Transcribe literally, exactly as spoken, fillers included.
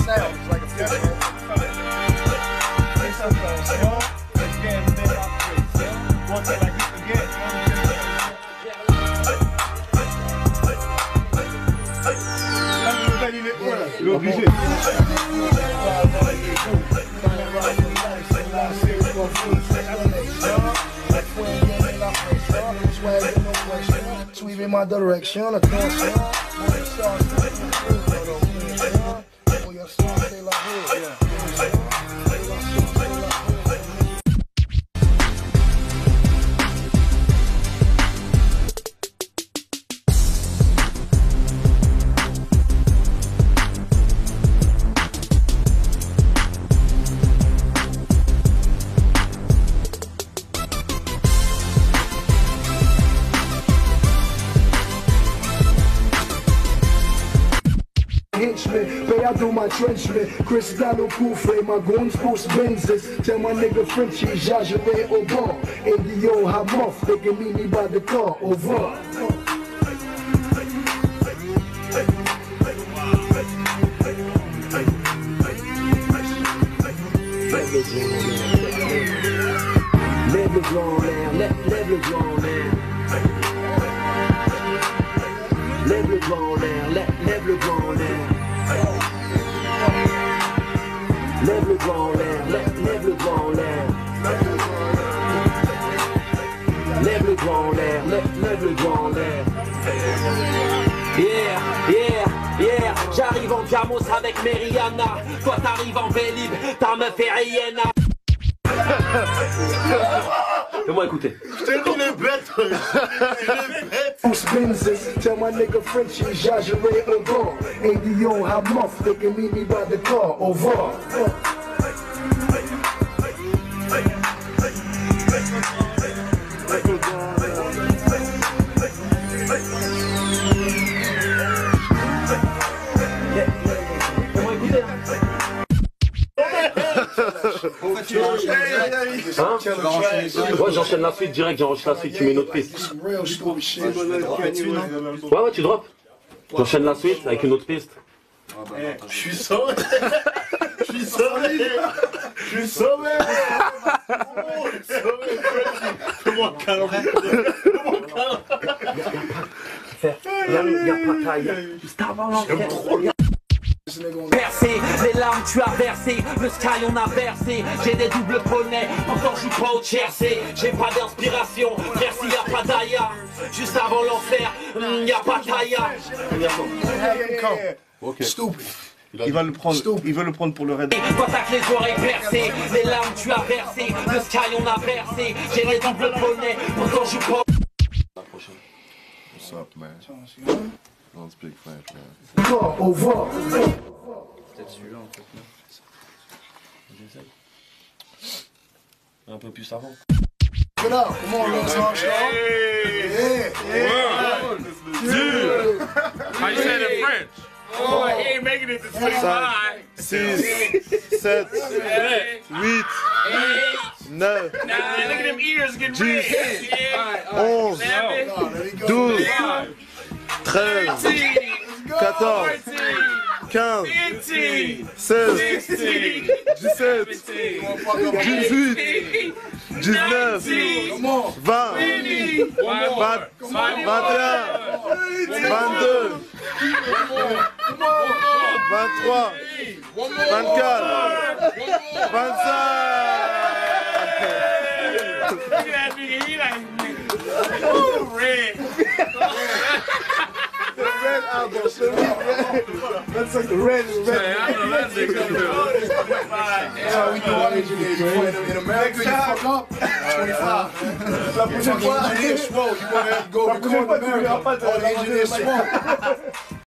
sound. It's like a fish. Il est obligé. Sweep in my direction, attention. Henchman, pay I do my trenchman. Cristiano Koufre, my goons post Benzes. Tell my nigga Frenchie, Jajere au bord. And yo, have off, they can meet me by the car, au revoir. Lève le blanc en l'air, lève le blanc en l'air. Lève le blanc en l'air, lève le blanc en l'air. Lève le blanc en l'air, lève le blanc en l'air. Lève le blanc en l'air, lève le blanc en l'air. Yeah, yeah, yeah. J'arrive en Diamos avec Meriana. Toi t'arrives en Vélib, ta meuf est Rihanna. Fais-moi écouter. Je t'ai dit les bêtes. Les bêtes. Post Benzes, tell my nigga Frenchie, Jajere au bord. And yo, have off, they can meet me by the car, au revoir. Hein? Ouais, j'enchaîne la suite direct, j'enchaîne la suite, tu mets une autre piste. Ouais, ouais, tu drops. J'enchaîne la suite avec une autre piste. Je suis sauvé. Je suis sauvé. Je suis sauvé. Fais-moi un câlin. Fais-moi un câlin. Y'a pas taille. Juste avant l'enquête. Percé, les larmes tu as versé, le sky on a versé. J'ai des doubles poneys, pourtant je suis pas au Jersey. J'ai pas d'inspiration, merci y'a pas d'Aya. Juste avant l'enfer, mm, y'a pas Taya. Ok. Stupide. Il va le prendre, il veut le prendre pour le raid. Toi t'as que les oreilles percées, les larmes tu as versé, le sky on a versé. J'ai des doubles poneys, pourtant je suis pas. La prochaine. What's up, man? Don't speak French, man. Au revoir. Peut-être celui-là en fait, non? J'essaie. Un peu plus avant. Get up, come on, let's all show. Yeah, yeah. One, two. How you say it in French? Oh, he ain't making it to twenty-five. six, seven, eight, nine, Nah, look at them ears getting red. Yeah. onze, douze, treize, quatorze, quinze, seize, dix-sept, dix-huit, dix-neuf, vingt, vingt et un, vingt-deux, vingt-trois, vingt-quatre, vingt-cinq. Look at that nigga, he like, ooh, red. The red album, the red. That's like the red is red. Hey, I know that nigga. Yeah, we do our engineering. In America, you fuck up, twenty-five. La prochaine fois, engineer swole. You want to go record in America, all the engineers swole.